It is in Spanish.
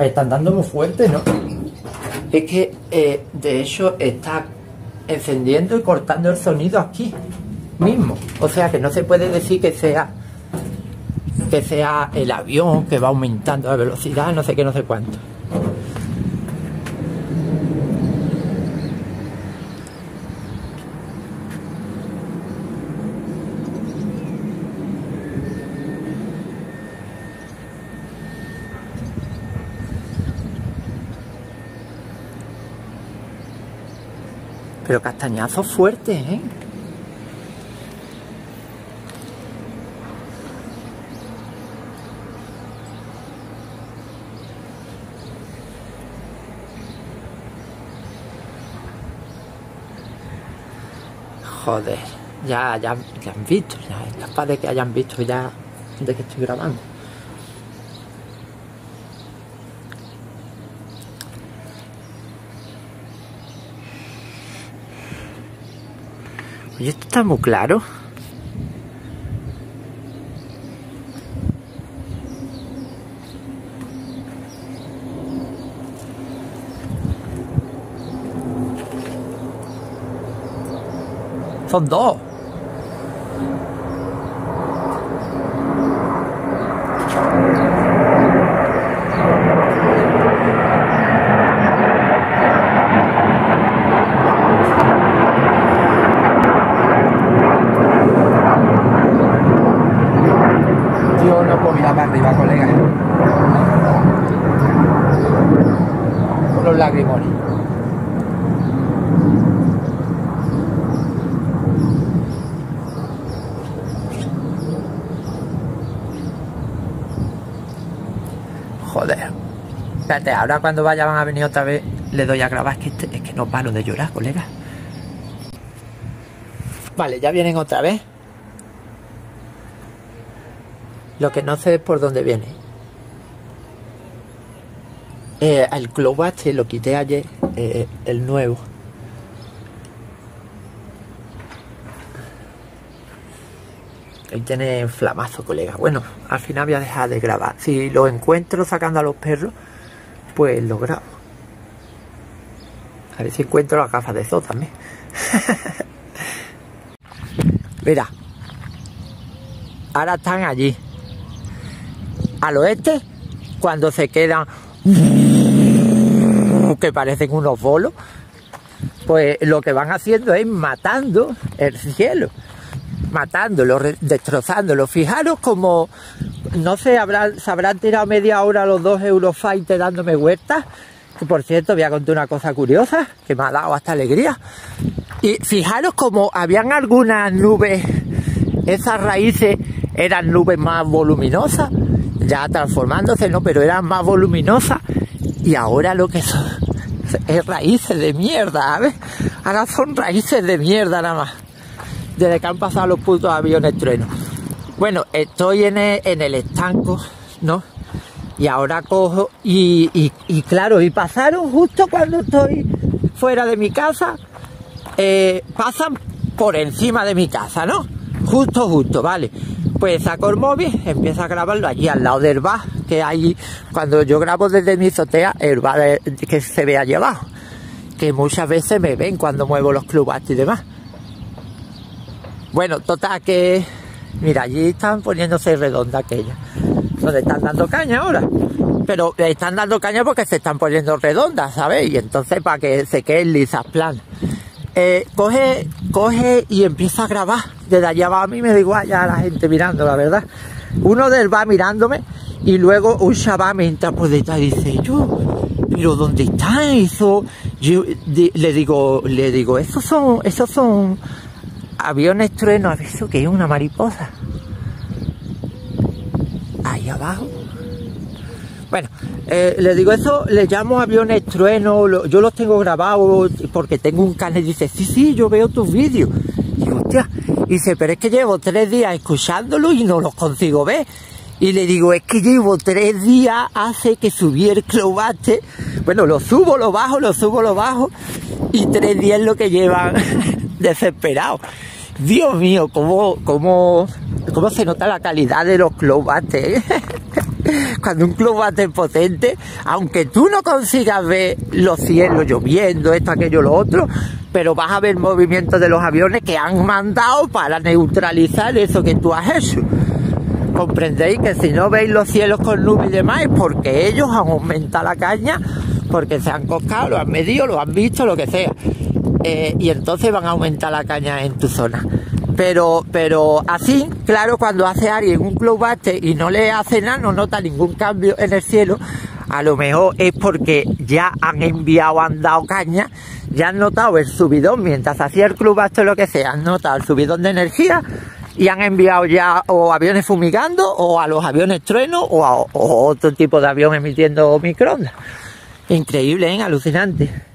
Están dando muy fuerte, ¿no? Es que, de hecho, está encendiendo y cortando el sonido aquí mismo. O sea que no se puede decir que sea el avión que va aumentando la velocidad, no sé qué, no sé cuánto. Pero castañazos fuertes, ¿eh? Joder, ya han visto, ya es capaz de que hayan visto ya de que estoy grabando. Oye, esto está muy claro. Son dos. Yo no puedo mirar para arriba, colega. Con los lagrimones. Joder. Espérate, ahora cuando vayan a venir otra vez le doy a grabar. Es que no paro de llorar, colega. Vale, ya vienen otra vez. Lo que no sé es por dónde viene. El Clobat lo quité ayer, el nuevo. Ahí tiene flamazo, colega. Bueno, al final voy a dejar de grabar. Si lo encuentro sacando a los perros, pues lo grabo. A ver si encuentro las gafas de zoo también. Mira. Ahora están allí. Al oeste, cuando se quedan que parecen unos bolos, pues lo que van haciendo es matando el cielo. Matándolo, destrozándolo. Fijaros como, no sé, se habrán tirado media hora los dos Eurofighter dándome vueltas. Que por cierto, voy a contar una cosa curiosa que me ha dado hasta alegría. Y fijaros como habían algunas nubes, esas raíces eran nubes más voluminosas, ya transformándose, ¿no? Pero eran más voluminosas. Y ahora lo que son es raíces de mierda, ¿sabes? Ahora son raíces de mierda nada más. Desde que han pasado los putos aviones truenos. Bueno, estoy en el estanco, ¿no? Y ahora cojo y claro, y pasaron justo cuando estoy fuera de mi casa, pasan por encima de mi casa, ¿no? Justo, vale. Pues saco el móvil, empiezo a grabarlo allí al lado del bar, que hay, cuando yo grabo desde mi azotea, el bar que se ve allí abajo, que muchas veces me ven cuando muevo los clubas y demás. Bueno, total que, mira, allí están poniéndose redonda aquella, donde están dando caña ahora. Pero están dando caña porque se están poniendo redondas, ¿sabes? Y entonces para que se queden lisas, planas. Coge y empieza a grabar. Desde allá abajo a mí me da igual ya la gente mirando, la verdad. Uno del va mirándome y luego un chaval me entra por detrás y dice, pero ¿dónde está eso? Yo le digo, esos son aviones truenos. ¿Eso qué es? Una mariposa. Ahí abajo. Bueno, le digo, eso le llamo aviones truenos, yo los tengo grabados porque tengo un canal. Y dice, sí, yo veo tus vídeos. Y digo, hostia, y dice, pero es que llevo 3 días escuchándolo y no los consigo ver. Y le digo, es que llevo 3 días hace que subí el Clobaste. Bueno, lo subo, lo bajo, y 3 días es lo que llevan desesperados. Dios mío, cómo se nota la calidad de los Clobaste, ¿eh? cuando un club bate potente, aunque tú no consigas ver los cielos lloviendo, esto, aquello, lo otro, pero vas a ver movimientos de los aviones que han mandado para neutralizar eso que tú has hecho. Comprendéis que si no veis los cielos con nubes y demás es porque ellos han aumentado la caña, porque se han coscado, lo han medido, lo han visto, lo que sea. Y entonces van a aumentar la caña en tu zona. Pero así, claro, cuando hace alguien un club bate y no le hace nada, no nota ningún cambio en el cielo, a lo mejor es porque ya han enviado, han dado caña, ya han notado el subidón, mientras hacía el club bate o lo que sea, han notado el subidón de energía y han enviado ya o aviones fumigando o a los aviones trueno o otro tipo de avión emitiendo microondas. Increíble, ¿eh? Alucinante.